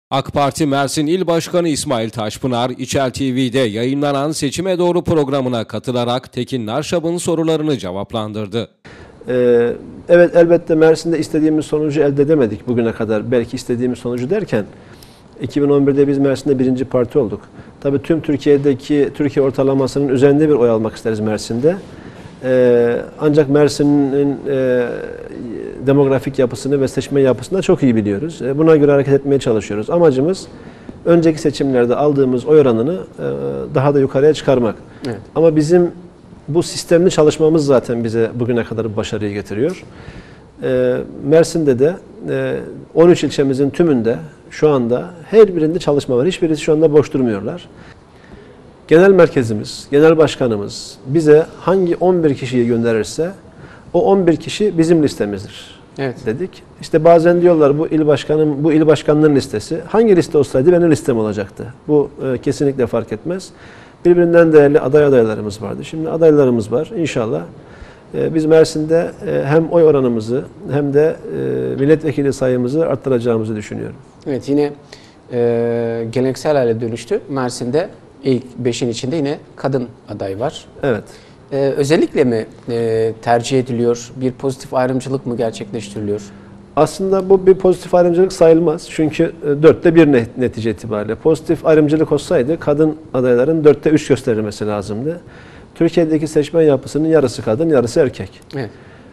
AK Parti Mersin İl Başkanı İsmail Taşpınar, İçel TV'de yayınlanan Seçime Doğru programına katılarak Tekin Narşab'ın sorularını cevaplandırdı. Evet, elbette Mersin'de istediğimiz sonucu elde edemedik bugüne kadar. Belki istediğimiz sonucu derken 2011'de biz Mersin'de birinci parti olduk. Tabii tüm Türkiye ortalamasının üzerinde bir oy almak isteriz Mersin'de. Ancak Mersin'in demografik yapısını ve seçmen yapısını da çok iyi biliyoruz. Buna göre hareket etmeye çalışıyoruz. Amacımız önceki seçimlerde aldığımız oy oranını daha da yukarıya çıkarmak. Evet. Ama bizim bu sistemli çalışmamız zaten bize bugüne kadar bu başarıyı getiriyor. Mersin'de de 13 ilçemizin tümünde şu anda her birinde çalışma var. Hiçbirisi şu anda boş durmuyorlar. Genel merkezimiz, genel başkanımız bize hangi 11 kişiyi gönderirse o 11 kişi bizim listemizdir. Evet. Dedik. İşte bazen diyorlar bu il başkanının listesi. Hangi liste olsaydı benim listem olacaktı. Bu kesinlikle fark etmez. Birbirinden değerli adaylarımız vardı. Şimdi adaylarımız var. İnşallah biz Mersin'de hem oy oranımızı hem de milletvekili sayımızı arttıracağımızı düşünüyorum. Evet, yine geleneksel hale dönüştü. Mersin'de ilk 5'in içinde yine kadın aday var. Evet. Özellikle mi tercih ediliyor? Bir pozitif ayrımcılık mı gerçekleştiriliyor? Aslında bu bir pozitif ayrımcılık sayılmaz. Çünkü 4'te 1 netice itibariyle. Pozitif ayrımcılık olsaydı kadın adayların 4'te 3 gösterilmesi lazımdı. Türkiye'deki seçmen yapısının yarısı kadın, yarısı erkek. Evet.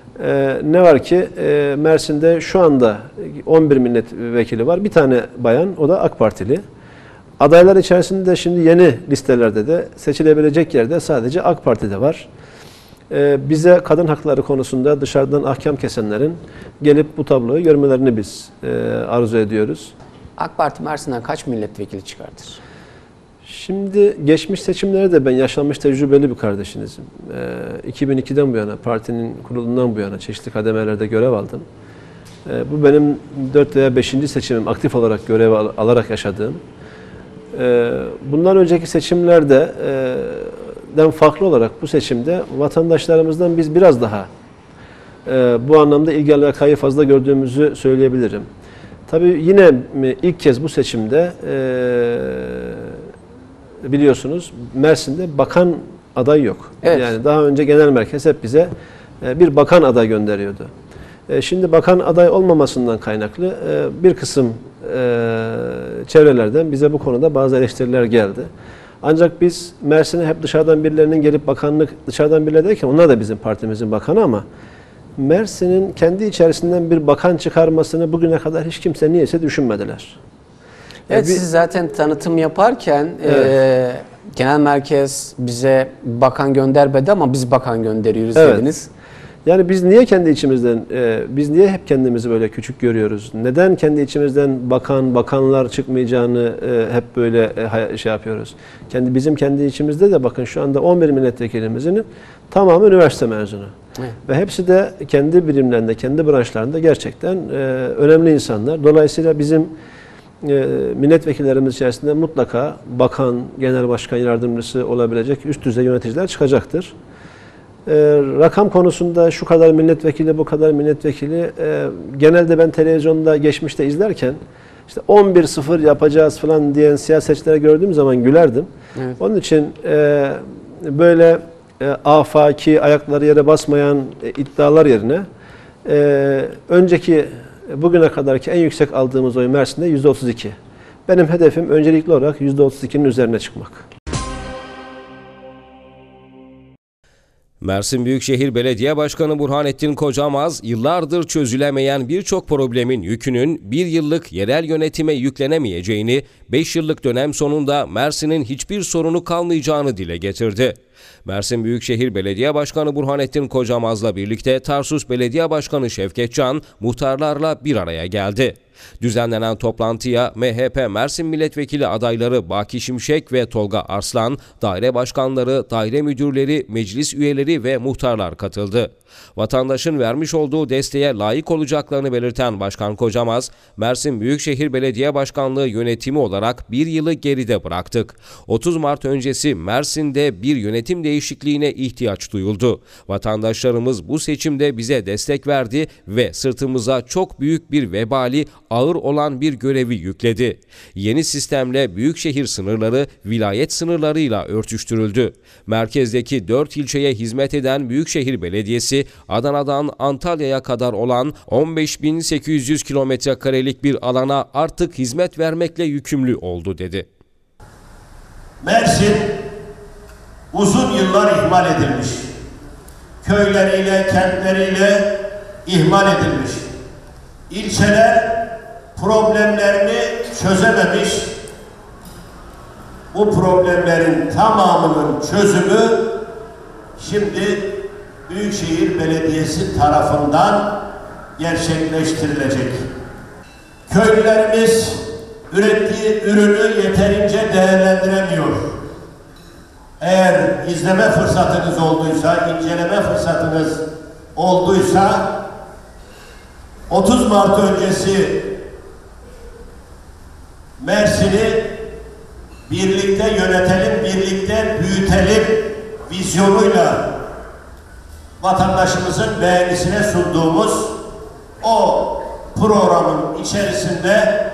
Ne var ki Mersin'de şu anda 11 milletvekili var. Bir tane bayan, o da AK Partili. Adaylar içerisinde şimdi yeni listelerde de seçilebilecek yerde sadece AK Parti'de var. Bize kadın hakları konusunda dışarıdan ahkam kesenlerin gelip bu tabloyu görmelerini biz arzu ediyoruz. AK Parti Mersin'den kaç milletvekili çıkartır? Şimdi geçmiş seçimlerde de ben yaşanmış tecrübeli bir kardeşinizim. 2002'den bu yana, partinin kurulundan bu yana çeşitli kademelerde görev aldım. Bu benim 4 veya 5. seçimim, aktif olarak görev alarak yaşadığım. Bundan önceki seçimlerde farklı olarak bu seçimde vatandaşlarımızdan biz biraz daha bu anlamda ilgi alakayı fazla gördüğümüzü söyleyebilirim. Tabii yine ilk kez bu seçimde biliyorsunuz Mersin'de bakan aday yok. Evet. Yani daha önce genel merkez hep bize bir bakan aday gönderiyordu. Şimdi bakan aday olmamasından kaynaklı bir kısım çevrelerden bize bu konuda bazı eleştiriler geldi. Ancak biz Mersin'e hep dışarıdan birilerinin gelip bakanlık, dışarıdan birileri derken onlar da bizim partimizin bakanı ama Mersin'in kendi içerisinden bir bakan çıkarmasını bugüne kadar hiç kimse niyeyse düşünmediler. Evet, siz zaten tanıtım yaparken evet, genel merkez bize bakan göndermedi ama biz bakan gönderiyoruz evet, dediniz. Yani biz niye kendi içimizden, biz niye hep kendimizi böyle küçük görüyoruz? Neden kendi içimizden bakanlar çıkmayacağını hep böyle şey yapıyoruz? Bizim kendi içimizde de bakın şu anda 11 milletvekilimizin tamamı üniversite mezunu. Evet. Ve hepsi de kendi birimlerinde, kendi branşlarında gerçekten önemli insanlar. Dolayısıyla bizim milletvekillerimiz içerisinde mutlaka bakan, genel başkan yardımcısı olabilecek üst düzey yöneticiler çıkacaktır. Rakam konusunda şu kadar milletvekili, bu kadar milletvekili genelde ben televizyonda geçmişte izlerken işte 11-0 yapacağız falan diyen siyasetçilere gördüğüm zaman gülerdim. Evet. Onun için böyle afaki, ayakları yere basmayan iddialar yerine bugüne kadarki en yüksek aldığımız oy Mersin'de %32. Benim hedefim öncelikli olarak %32'nin üzerine çıkmak. Mersin Büyükşehir Belediye Başkanı Burhanettin Kocamaz, yıllardır çözülemeyen birçok problemin yükünün bir yıllık yerel yönetime yüklenemeyeceğini, 5 yıllık dönem sonunda Mersin'in hiçbir sorunu kalmayacağını dile getirdi. Mersin Büyükşehir Belediye Başkanı Burhanettin Kocamaz'la birlikte Tarsus Belediye Başkanı Şevket Can, muhtarlarla bir araya geldi. Düzenlenen toplantıya MHP Mersin Milletvekili adayları Baki Şimşek ve Tolga Arslan, daire başkanları, daire müdürleri, meclis üyeleri ve muhtarlar katıldı. Vatandaşın vermiş olduğu desteğe layık olacaklarını belirten Başkan Kocamaz, Mersin Büyükşehir Belediye Başkanlığı yönetimi olarak bir yılı geride bıraktık. 30 Mart öncesi Mersin'de bir yönetim değişikliğine ihtiyaç duyuldu. Vatandaşlarımız bu seçimde bize destek verdi ve sırtımıza çok büyük bir vebali ağır olan bir görevi yükledi. Yeni sistemle büyükşehir sınırları vilayet sınırlarıyla örtüştürüldü. Merkezdeki 4 ilçeye hizmet eden Büyükşehir Belediyesi, Adana'dan Antalya'ya kadar olan 15.800 kilometrekarelik bir alana artık hizmet vermekle yükümlü oldu dedi. Mersin uzun yıllar ihmal edilmiş. Köyleriyle, kentleriyle ihmal edilmiş. İlçeler problemlerini çözememiş. Bu problemlerin tamamının çözümü şimdi Büyükşehir Belediyesi tarafından gerçekleştirilecek. Köylülerimiz ürettiği ürünü yeterince değerlendiremiyor. Eğer izleme fırsatınız olduysa, inceleme fırsatınız olduysa 30 Mart öncesi Mersin'i birlikte yönetelim, birlikte büyütelim vizyonuyla vatandaşımızın beğenisine sunduğumuz o programın içerisinde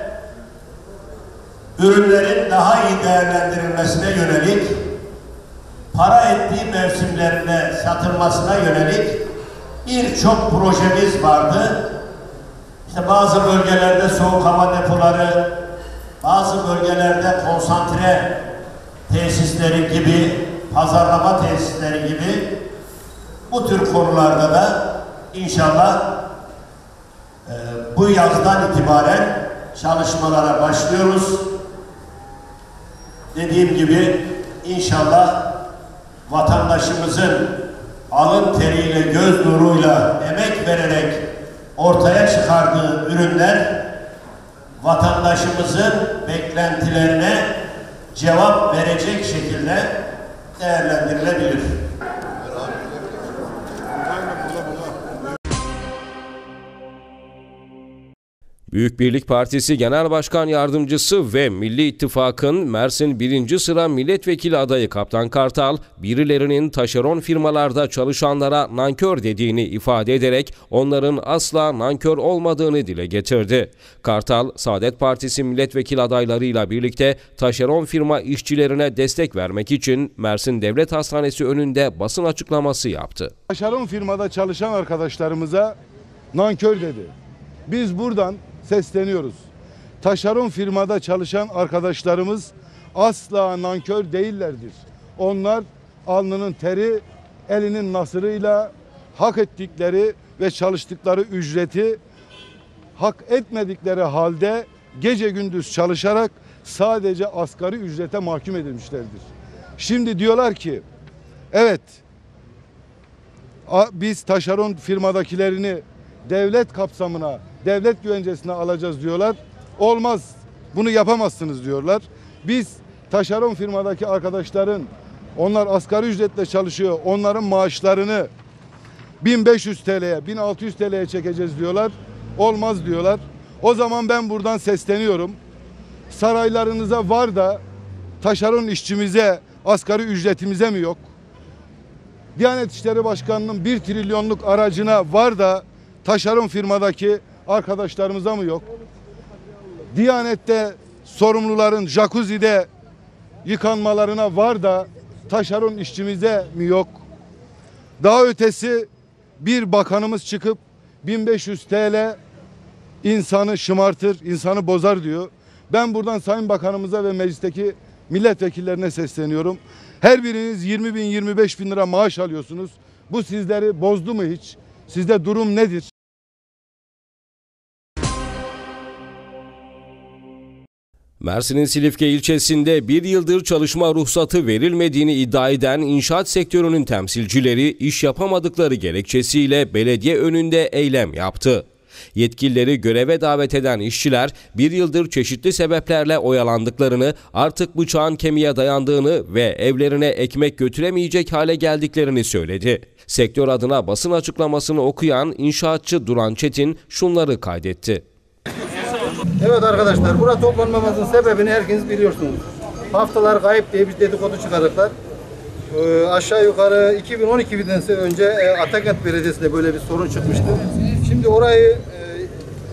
ürünlerin daha iyi değerlendirilmesine yönelik, para ettiği mevsimlerinde satılmasına yönelik birçok projemiz vardı. İşte bazı bölgelerde soğuk hava depoları, bazı bölgelerde konsantre tesisleri gibi, pazarlama tesisleri gibi bu tür konularda da inşallah bu yazdan itibaren çalışmalara başlıyoruz. Dediğim gibi inşallah vatandaşımızın alın teriyle, göz nuruyla, emek vererek ortaya çıkardığı ürünler vatandaşımızın beklentilerine cevap verecek şekilde değerlendirilebilir. Büyük Birlik Partisi Genel Başkan Yardımcısı ve Milli İttifak'ın Mersin 1. sıra milletvekili adayı Kaptan Kartal, birilerinin taşeron firmalarda çalışanlara nankör dediğini ifade ederek onların asla nankör olmadığını dile getirdi. Kartal, Saadet Partisi milletvekili adaylarıyla birlikte taşeron firma işçilerine destek vermek için Mersin Devlet Hastanesi önünde basın açıklaması yaptı. Taşeron firmada çalışan arkadaşlarımıza nankör dedi. Biz buradan sesleniyoruz. Taşeron firmada çalışan arkadaşlarımız asla nankör değillerdir. Onlar alnının teri, elinin nasırıyla hak ettikleri ve çalıştıkları ücreti hak etmedikleri halde gece gündüz çalışarak sadece asgari ücrete mahkum edilmişlerdir. Şimdi diyorlar ki evet biz taşeron firmadakilerini devlet kapsamına, devlet güvencesine alacağız diyorlar. Olmaz, bunu yapamazsınız diyorlar. Biz taşeron firmadaki arkadaşların, onlar asgari ücretle çalışıyor, onların maaşlarını 1500 TL'ye, 1600 TL'ye çekeceğiz diyorlar. Olmaz diyorlar. O zaman ben buradan sesleniyorum. Saraylarınıza var da taşeron işçimize, asgari ücretimize mi yok? Diyanet İşleri Başkanı'nın 1 trilyonluk aracına var da taşeron firmadaki arkadaşlarımıza mı yok? Diyanet'te sorumluların jacuzzi'de yıkanmalarına var da taşeron işçimize mi yok? Daha ötesi bir bakanımız çıkıp 1500 TL insanı şımartır, insanı bozar diyor. Ben buradan Sayın Bakanımıza ve meclisteki milletvekillerine sesleniyorum. Her biriniz 20 bin, 25 bin lira maaş alıyorsunuz. Bu sizleri bozdu mu hiç? Sizde durum nedir? Mersin'in Silifke ilçesinde bir yıldır çalışma ruhsatı verilmediğini iddia eden inşaat sektörünün temsilcileri iş yapamadıkları gerekçesiyle belediye önünde eylem yaptı. Yetkilileri göreve davet eden işçiler bir yıldır çeşitli sebeplerle oyalandıklarını, artık bıçağın kemiğe dayandığını ve evlerine ekmek götüremeyecek hale geldiklerini söyledi. Sektör adına basın açıklamasını okuyan inşaatçı Duran Çetin şunları kaydetti. Evet arkadaşlar, burada toplanmamızın sebebini herkes biliyorsunuz. Haftalar kayıp diye bir dedikodu çıkarırlar. Aşağı yukarı 2012'den önce Atakent Belediyesi'nde böyle bir sorun çıkmıştı. Şimdi orayı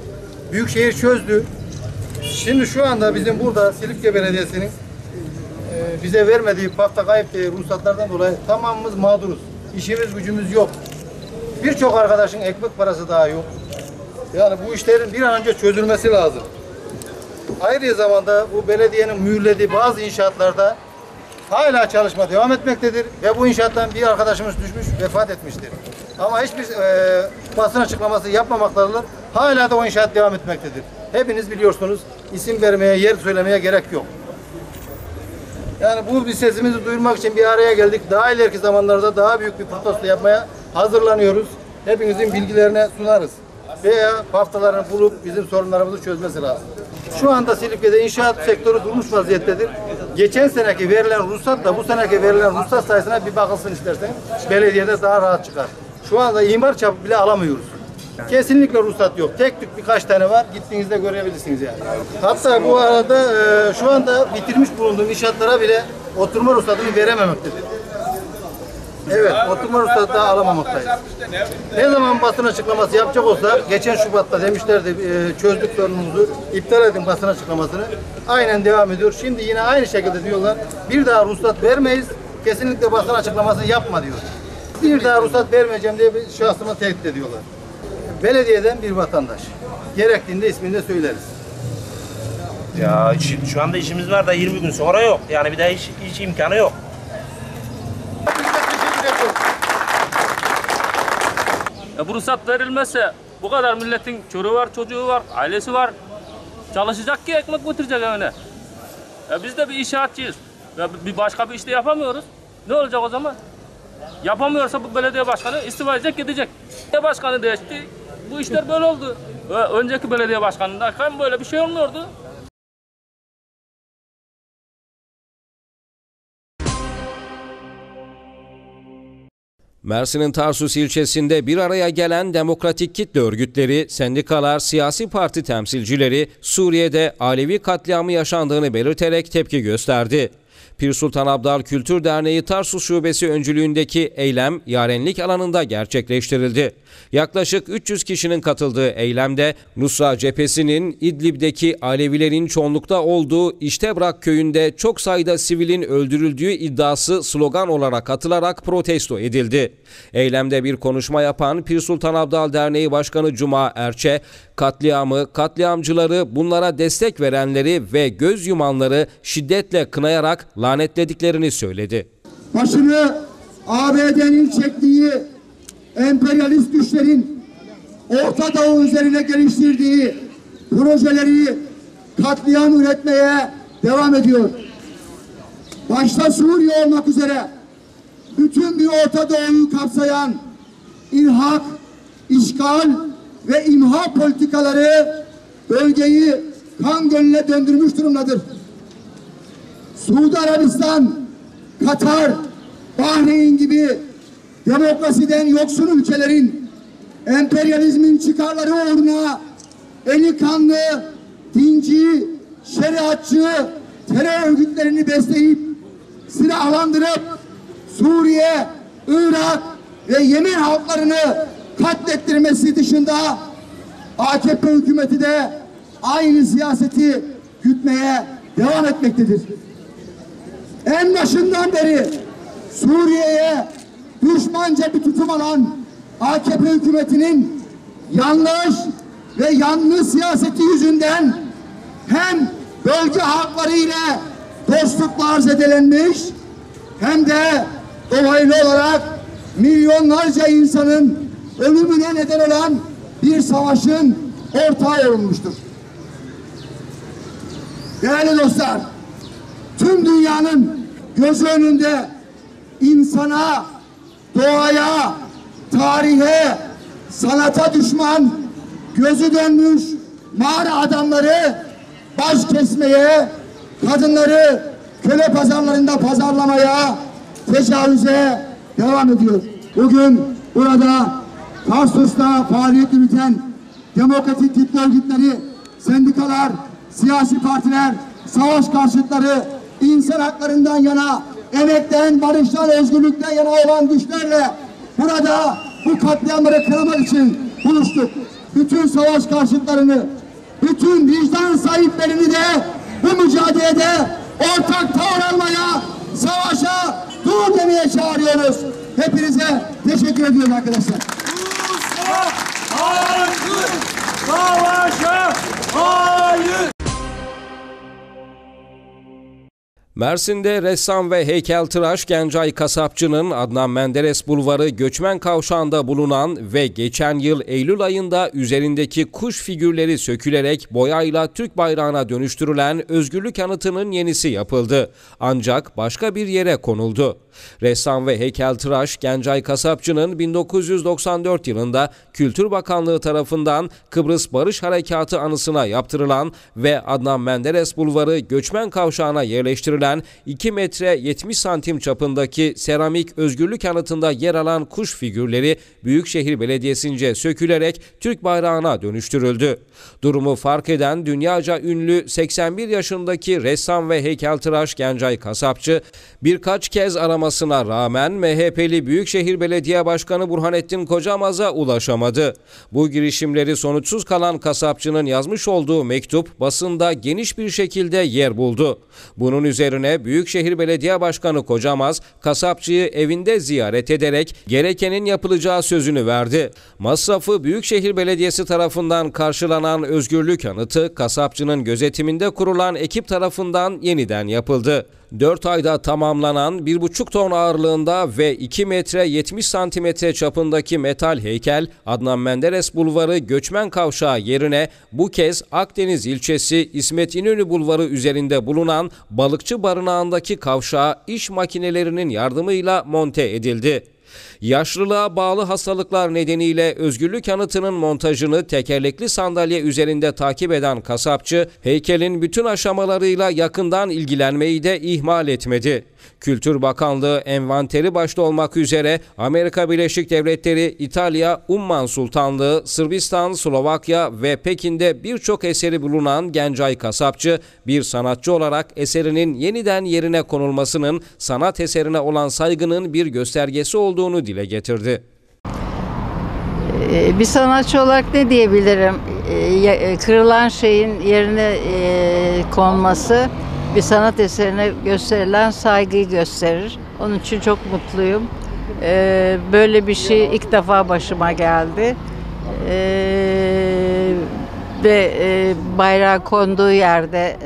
Büyükşehir çözdü. Şimdi şu anda bizim burada Silifke Belediyesi'nin bize vermediği pafta kayıp ruhsatlardan dolayı tamamımız mağduruz. İşimiz gücümüz yok. Birçok arkadaşın ekmek parası daha yok. Yani bu işlerin bir an önce çözülmesi lazım. Ayrıca zamanda bu belediyenin mühürlediği bazı inşaatlarda hala çalışma devam etmektedir ve bu inşaattan bir arkadaşımız düşmüş, vefat etmiştir. Ama hiçbir basın açıklaması yapmamaktadır. Hala da o inşaat devam etmektedir. Hepiniz biliyorsunuz. İsim vermeye, yer söylemeye gerek yok. Yani bu sesimizi duyurmak için bir araya geldik. Daha ileriki zamanlarda daha büyük bir protesto yapmaya hazırlanıyoruz. Hepinizin bilgilerine sunarız. Veya haftalarını bulup bizim sorunlarımızı çözmesi lazım. Şu anda Silifke'de inşaat sektörü durmuş vaziyettedir. Geçen seneki verilen ruhsatla bu seneki verilen ruhsat sayısına bir bakılsın istersen. Belediyede daha rahat çıkar. Şu anda imar çapı bile alamıyoruz. Kesinlikle ruhsat yok. Tek tük birkaç tane var. Gittiğinizde görebilirsiniz yani. Hatta bu arada şu anda bitirmiş bulunduğum inşaatlara bile oturma ruhsatını verememektedir. Evet, oturma ruhsatı daha alamamaktayız. Ne zaman basın açıklaması yapacak olsa, geçen Şubat'ta demişlerdi çözdük sorunumuzu, iptal edin basın açıklamasını. Aynen devam ediyor. Şimdi yine aynı şekilde diyorlar, bir daha ruhsat vermeyiz, kesinlikle basın açıklaması yapma diyor. Bir daha ruhsat vermeyeceğim diye bir şahsıma tehdit ediyorlar. Belediyeden bir vatandaş. Gerektiğinde ismini de söyleriz. Ya şu anda işimiz var da 20 gün sonra yok. Yani bir daha hiç imkanı yok. Bu ruhsat verilmezse bu kadar milletin çocuğu var, çocuğu var, ailesi var. Çalışacak ki ekmek götürecek evine. Biz de bir inşaatçıyız. Bir başka bir işte yapamıyoruz. Ne olacak o zaman? Yapamıyorsa bu belediye başkanı istifa edecek, gidecek. Belediye başkanı değişti. Bu işler böyle oldu. Önceki belediye başkanındayken böyle bir şey olmuyordu. Mersin'in Tarsus ilçesinde bir araya gelen demokratik kitle örgütleri, sendikalar, siyasi parti temsilcileri Suriye'de Alevi katliamı yaşandığını belirterek tepki gösterdi. Pir Sultan Abdal Kültür Derneği Tarsus Şubesi öncülüğündeki eylem Yarenlik alanında gerçekleştirildi. Yaklaşık 300 kişinin katıldığı eylemde Nusra Cephesi'nin İdlib'deki Alevilerin çoğunlukta olduğu İştebrak köyünde çok sayıda sivilin öldürüldüğü iddiası slogan olarak atılarak protesto edildi. Eylemde bir konuşma yapan Pir Sultan Abdal Derneği Başkanı Cuma Erçe, katliamı, katliamcıları, bunlara destek verenleri ve göz yumanları şiddetle kınayarak lanetlediklerini söyledi. Başını ABD'nin çektiği emperyalist güçlerin Orta Doğu üzerine geliştirdiği projeleri katliam üretmeye devam ediyor. Başta Suriye olmak üzere bütün bir Orta Doğu'yu kapsayan ilhak, işgal ve imha politikaları bölgeyi kan gölüne döndürmüş durumdadır. Suudi Arabistan, Katar, Bahreyn gibi demokrasiden yoksun ülkelerin emperyalizmin çıkarları uğruna eli kanlı, dinci, şeriatçı terör örgütlerini besleyip silahlandırıp Suriye, Irak ve Yemen halklarını katlettirmesi dışında AKP hükümeti de aynı siyaseti gütmeye devam etmektedir. En başından beri Suriye'ye düşmanca bir tutum alan AKP hükümetinin yanlış ve yanlış siyaseti yüzünden hem bölge halklarıyla dostluklar zedelenmiş hem de dolaylı olarak milyonlarca insanın ölümüne neden olan bir savaşın ortağı olmuştur. Değerli dostlar, tüm dünyanın gözü önünde insana, doğaya, tarihe, sanata düşman, gözü dönmüş mağara adamları baş kesmeye, kadınları köle pazarlarında pazarlamaya, tecavüze devam ediyor. Bugün burada Tarsus'ta faaliyet yürüten demokratik kitle örgütleri, sendikalar, siyasi partiler, savaş karşıtları, insan haklarından yana, emekten, barıştan, özgürlükten yana olan güçlerle burada bu katliamları kınamak için buluştuk. Bütün savaş karşıtlarını, bütün vicdan sahiplerini de bu mücadelede ortak tavır almaya, savaşa dur demeye çağırıyoruz. Hepinize teşekkür ediyorum arkadaşlar. Savaşa hayır! Mersin'de ressam ve heykeltıraş Gencay Kasapçı'nın Adnan Menderes Bulvarı Göçmen Kavşağı'nda bulunan ve geçen yıl Eylül ayında üzerindeki kuş figürleri sökülerek boyayla Türk bayrağına dönüştürülen özgürlük anıtının yenisi yapıldı. Ancak başka bir yere konuldu. Ressam ve heykeltıraş Gencay Kasapçı'nın 1994 yılında Kültür Bakanlığı tarafından Kıbrıs Barış Harekatı anısına yaptırılan ve Adnan Menderes Bulvarı Göçmen Kavşağı'na yerleştirilen 2 metre 70 santim çapındaki seramik özgürlük anıtında yer alan kuş figürleri Büyükşehir Belediyesi'nce sökülerek Türk bayrağına dönüştürüldü. Durumu fark eden dünyaca ünlü 81 yaşındaki ressam ve heykeltıraş Gencay Kasapçı birkaç kez aramasına rağmen MHP'li Büyükşehir Belediye Başkanı Burhanettin Kocamaz'a ulaşamadı. Bu girişimleri sonuçsuz kalan Kasapçı'nın yazmış olduğu mektup basında geniş bir şekilde yer buldu. Bunun üzerine Büyükşehir Belediye Başkanı Kocamaz, Kasapçı'yı evinde ziyaret ederek gerekenin yapılacağı sözünü verdi. Masrafı Büyükşehir Belediyesi tarafından karşılanan özgürlük anıtı, Kasapçı'nın gözetiminde kurulan ekip tarafından yeniden yapıldı. 4 ayda tamamlanan 1,5 ton ağırlığında ve 2 metre 70 santimetre çapındaki metal heykel Adnan Menderes Bulvarı Göçmen Kavşağı yerine bu kez Akdeniz ilçesi İsmet İnönü Bulvarı üzerinde bulunan Balıkçı Barınağı'ndaki kavşağa iş makinelerinin yardımıyla monte edildi. Yaşlılığa bağlı hastalıklar nedeniyle özgürlük anıtının montajını tekerlekli sandalye üzerinde takip eden Kasapçı, heykelin bütün aşamalarıyla yakından ilgilenmeyi de ihmal etmedi. Kültür Bakanlığı envanteri başta olmak üzere Amerika Birleşik Devletleri, İtalya, Umman Sultanlığı, Sırbistan, Slovakya ve Pekin'de birçok eseri bulunan Gencay Kasapçı, bir sanatçı olarak eserinin yeniden yerine konulmasının sanat eserine olan saygının bir göstergesi olduğunu dile getirdi. Bir sanatçı olarak ne diyebilirim? Kırılan şeyin yerine konması bir sanat eserine gösterilen saygıyı gösterir. Onun için çok mutluyum. Böyle bir şey ilk defa başıma geldi. Ve bayrağı konduğu yerde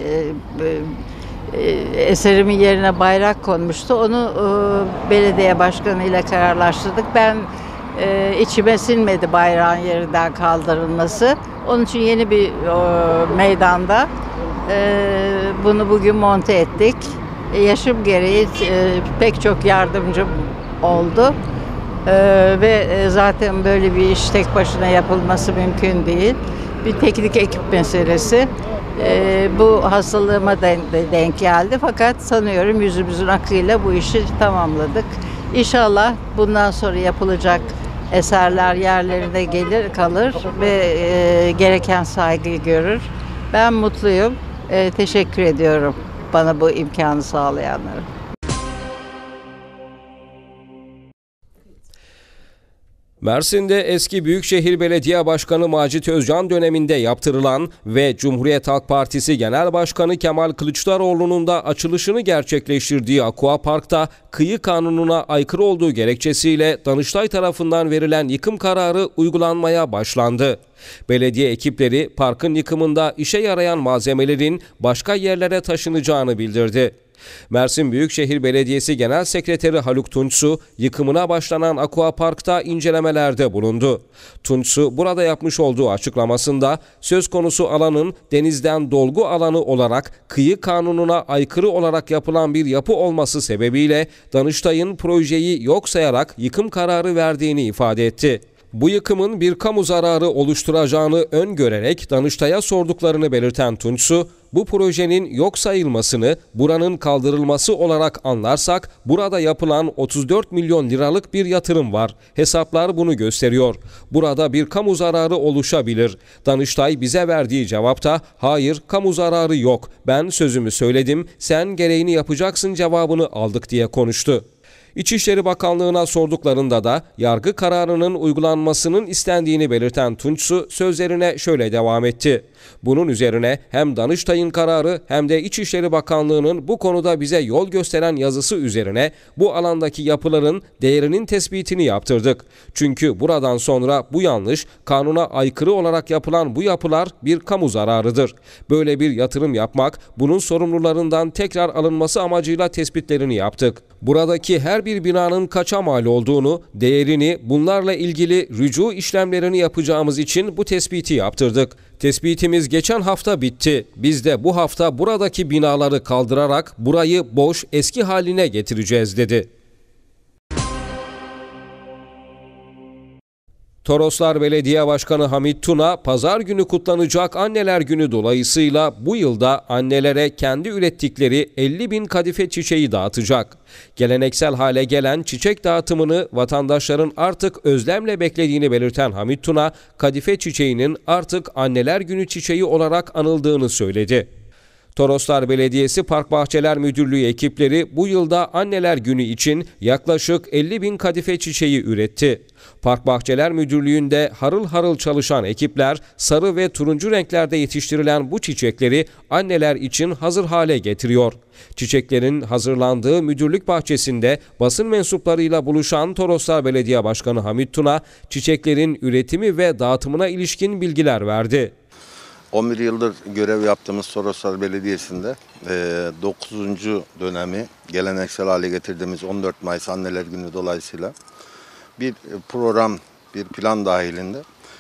eserimin yerine bayrak konmuştu. Onu belediye başkanı ile kararlaştırdık. Ben içime sinmedi bayrağın yerinden kaldırılması. Onun için yeni bir meydanda bunu bugün monte ettik. Yaşım gereği pek çok yardımcım oldu. Ve zaten böyle bir iş tek başına yapılması mümkün değil. Bir teknik ekip meselesi. Bu hastalığıma denk geldi. Fakat sanıyorum yüzümüzün akıyla bu işi tamamladık. İnşallah bundan sonra yapılacak eserler yerlerine gelir, kalır ve gereken saygıyı görür. Ben mutluyum. Teşekkür ediyorum bana bu imkanı sağlayanlara. Mersin'de eski Büyükşehir Belediye Başkanı Macit Özcan döneminde yaptırılan ve Cumhuriyet Halk Partisi Genel Başkanı Kemal Kılıçdaroğlu'nun da açılışını gerçekleştirdiği Aquapark'ta kıyı kanununa aykırı olduğu gerekçesiyle Danıştay tarafından verilen yıkım kararı uygulanmaya başlandı. Belediye ekipleri parkın yıkımında işe yarayan malzemelerin başka yerlere taşınacağını bildirdi. Mersin Büyükşehir Belediyesi Genel Sekreteri Haluk Tunçsu, yıkımına başlanan Aquapark'ta incelemelerde bulundu. Tunçsu, burada yapmış olduğu açıklamasında, söz konusu alanın denizden dolgu alanı olarak kıyı kanununa aykırı olarak yapılan bir yapı olması sebebiyle Danıştay'ın projeyi yok sayarak yıkım kararı verdiğini ifade etti. Bu yıkımın bir kamu zararı oluşturacağını öngörerek Danıştay'a sorduklarını belirten Tunçsu, bu projenin yok sayılmasını buranın kaldırılması olarak anlarsak burada yapılan 34 milyon liralık bir yatırım var. Hesaplar bunu gösteriyor. Burada bir kamu zararı oluşabilir. Danıştay bize verdiği cevapta hayır kamu zararı yok. Ben sözümü söyledim, sen gereğini yapacaksın cevabını aldık diye konuştu. İçişleri Bakanlığı'na sorduklarında da yargı kararının uygulanmasının istendiğini belirten Tunçsu sözlerine şöyle devam etti. Bunun üzerine hem Danıştay'ın kararı hem de İçişleri Bakanlığı'nın bu konuda bize yol gösteren yazısı üzerine bu alandaki yapıların değerinin tespitini yaptırdık. Çünkü buradan sonra bu yanlış, kanuna aykırı olarak yapılan bu yapılar bir kamu zararıdır. Böyle bir yatırım yapmak, bunun sorumlularından tekrar alınması amacıyla tespitlerini yaptık. Buradaki her bir binanın kaça mal olduğunu, değerini, bunlarla ilgili rücu işlemlerini yapacağımız için bu tespiti yaptırdık. Tespitimiz geçen hafta bitti. Biz de bu hafta buradaki binaları kaldırarak burayı boş, eski haline getireceğiz dedi. Toroslar Belediye Başkanı Hamit Tuna, pazar günü kutlanacak Anneler Günü dolayısıyla bu yılda annelere kendi ürettikleri 50.000 kadife çiçeği dağıtacak. Geleneksel hale gelen çiçek dağıtımını vatandaşların artık özlemle beklediğini belirten Hamit Tuna, kadife çiçeğinin artık Anneler Günü çiçeği olarak anıldığını söyledi. Toroslar Belediyesi Park Bahçeler Müdürlüğü ekipleri bu yılda Anneler Günü için yaklaşık 50.000 kadife çiçeği üretti. Park Bahçeler Müdürlüğü'nde harıl harıl çalışan ekipler sarı ve turuncu renklerde yetiştirilen bu çiçekleri anneler için hazır hale getiriyor. Çiçeklerin hazırlandığı müdürlük bahçesinde basın mensuplarıyla buluşan Toroslar Belediye Başkanı Hamit Tuna, çiçeklerin üretimi ve dağıtımına ilişkin bilgiler verdi. 11 yıldır görev yaptığımız Toroslar Belediyesi'nde 9. dönemi geleneksel hale getirdiğimiz 14 Mayıs Anneler Günü dolayısıyla bir program, bir plan dahilinde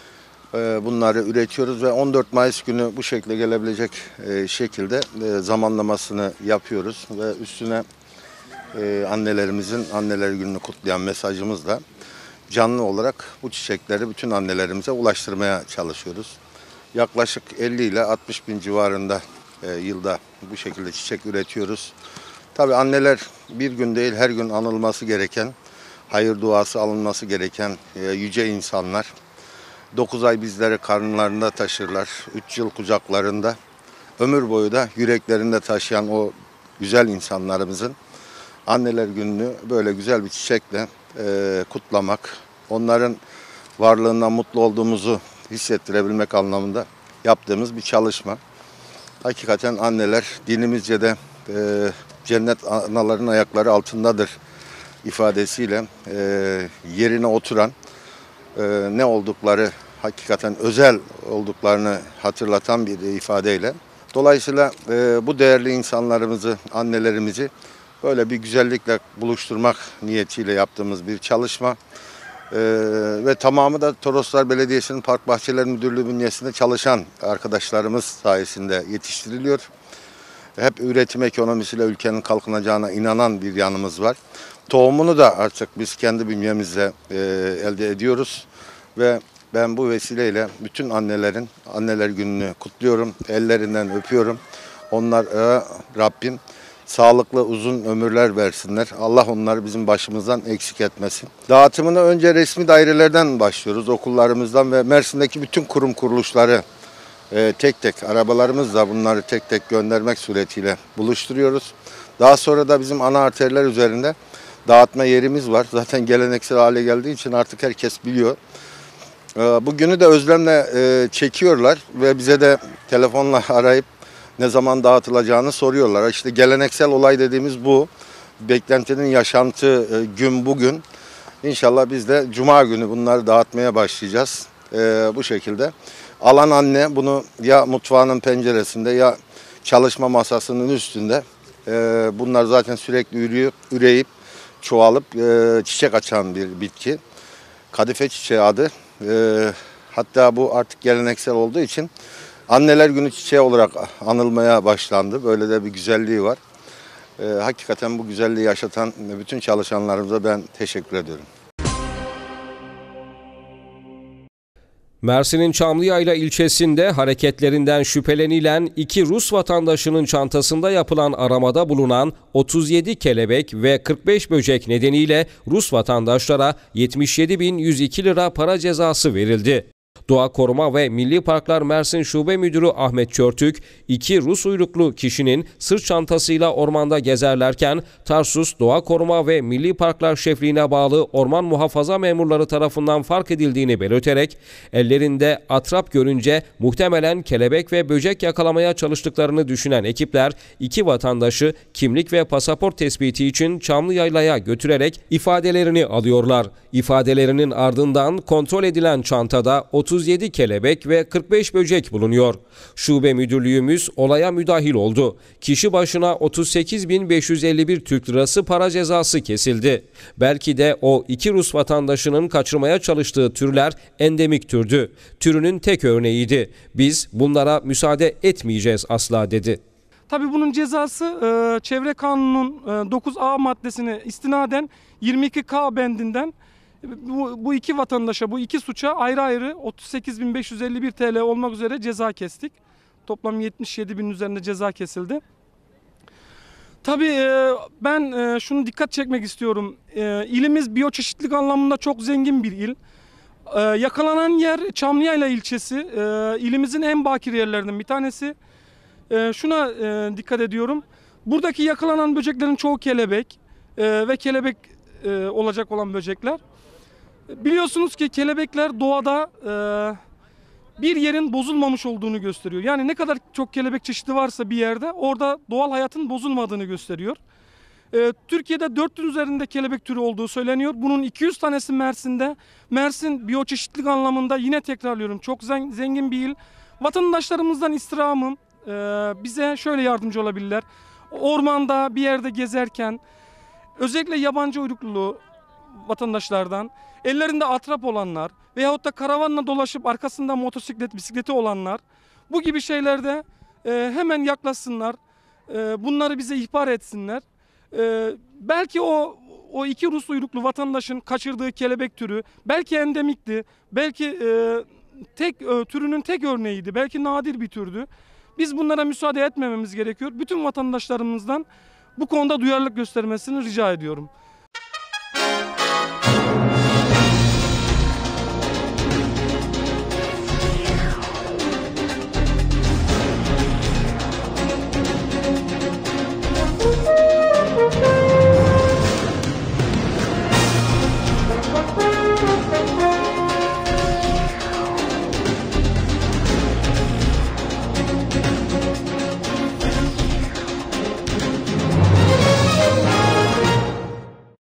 bunları üretiyoruz ve 14 Mayıs günü bu şekilde gelebilecek şekilde zamanlamasını yapıyoruz ve üstüne annelerimizin Anneler Günü'nü kutlayan mesajımızla canlı olarak bu çiçekleri bütün annelerimize ulaştırmaya çalışıyoruz. Yaklaşık 50 ile 60 bin civarında yılda bu şekilde çiçek üretiyoruz. Tabii anneler bir gün değil her gün anılması gereken, hayır duası alınması gereken yüce insanlar. 9 ay bizleri karınlarında taşırlar, 3 yıl kucaklarında, ömür boyu da yüreklerinde taşıyan o güzel insanlarımızın Anneler Günü'nü böyle güzel bir çiçekle kutlamak, onların varlığından mutlu olduğumuzu hissettirebilmek anlamında yaptığımız bir çalışma. Hakikaten anneler dinimizce de cennet anaların ayakları altındadır ifadesiyle yerine oturan ne oldukları hakikaten özel olduklarını hatırlatan bir ifadeyle. Dolayısıyla bu değerli insanlarımızı, annelerimizi böyle bir güzellikle buluşturmak niyetiyle yaptığımız bir çalışma. Ve tamamı da Toroslar Belediyesi'nin Park Bahçeler Müdürlüğü bünyesinde çalışan arkadaşlarımız sayesinde yetiştiriliyor. Hep üretim ekonomisiyle ülkenin kalkınacağına inanan bir yanımız var. Tohumunu da artık biz kendi bünyemizle elde ediyoruz ve ben bu vesileyle bütün annelerin Anneler Günü'nü kutluyorum, ellerinden öpüyorum. Onlara Rabbim sağlıklı uzun ömürler versinler. Allah onları bizim başımızdan eksik etmesin. Dağıtımını önce resmi dairelerden başlıyoruz, okullarımızdan ve Mersin'deki bütün kurum kuruluşları tek tek arabalarımızla bunları tek tek göndermek suretiyle buluşturuyoruz. Daha sonra da bizim ana arterler üzerinde dağıtma yerimiz var. Zaten geleneksel hale geldiği için artık herkes biliyor. Bugünü de özlemle çekiyorlar ve bize de telefonla arayıp ne zaman dağıtılacağını soruyorlar. İşte geleneksel olay dediğimiz bu. Beklentinin yaşantı gün bugün. İnşallah biz de Cuma günü bunları dağıtmaya başlayacağız. Bu şekilde. Alan anne bunu ya mutfağının penceresinde ya çalışma masasının üstünde. Bunlar zaten sürekli üreyip çoğalıp çiçek açan bir bitki. Kadife çiçeği adı. Hatta bu artık geleneksel olduğu için Anneler Günü çiçeği olarak anılmaya başlandı. Böyle de bir güzelliği var. Hakikaten bu güzelliği yaşatan bütün çalışanlarımıza ben teşekkür ediyorum. Mersin'in Çamlıyayla ilçesinde hareketlerinden şüphelenilen 2 Rus vatandaşının çantasında yapılan aramada bulunan 37 kelebek ve 45 böcek nedeniyle Rus vatandaşlara 77.102 lira para cezası verildi. Doğa Koruma ve Milli Parklar Mersin Şube Müdürü Ahmet Çörtük, 2 Rus uyruklu kişinin sırt çantasıyla ormanda gezerlerken Tarsus Doğa Koruma ve Milli Parklar Şefliğine bağlı orman muhafaza memurları tarafından fark edildiğini belirterek, ellerinde atrap görünce muhtemelen kelebek ve böcek yakalamaya çalıştıklarını düşünen ekipler 2 vatandaşı kimlik ve pasaport tespiti için Çamlıyayla'ya götürerek ifadelerini alıyorlar. İfadelerinin ardından kontrol edilen çantada 37 kelebek ve 45 böcek bulunuyor. Şube müdürlüğümüz olaya müdahil oldu. Kişi başına 38.551 Türk lirası para cezası kesildi. Belki de o 2 Rus vatandaşının kaçırmaya çalıştığı türler endemik türdü. Türünün tek örneğiydi. Biz bunlara müsaade etmeyeceğiz asla dedi. Tabii bunun cezası Çevre Kanunu'nun 9A maddesine istinaden 22K bendinden bu 2 vatandaşa, bu 2 suça ayrı ayrı 38.551 TL olmak üzere ceza kestik. Toplam 77.000 üzerinde ceza kesildi. Tabii ben şunu dikkat çekmek istiyorum. İlimiz biyoçeşitlilik anlamında çok zengin bir il. Yakalanan yer Çamlıyayla ilçesi. İlimizin en bakir yerlerinden bir tanesi. Şuna dikkat ediyorum. Buradaki yakalanan böceklerin çoğu kelebek ve kelebek olacak olan böcekler. Biliyorsunuz ki kelebekler doğada bir yerin bozulmamış olduğunu gösteriyor. Yani ne kadar çok kelebek çeşidi varsa bir yerde orada doğal hayatın bozulmadığını gösteriyor. Türkiye'de 4'ün üzerinde kelebek türü olduğu söyleniyor. Bunun 200 tanesi Mersin'de. Mersin biyoçeşitlilik anlamında yine tekrarlıyorum çok zengin bir il. Vatandaşlarımızdan istirhamım bize şöyle yardımcı olabilirler. Ormanda bir yerde gezerken özellikle yabancı uyruklu vatandaşlardan ellerinde atrap olanlar veyahut da karavanla dolaşıp arkasında motosiklet, bisikleti olanlar bu gibi şeylerde hemen yaklaşsınlar. Bunları bize ihbar etsinler. Belki o 2 Rus uyruklu vatandaşın kaçırdığı kelebek türü belki endemikti, belki türünün tek örneğiydi, belki nadir bir türdü. Biz bunlara müsaade etmememiz gerekiyor. Bütün vatandaşlarımızdan bu konuda duyarlılık göstermesini rica ediyorum.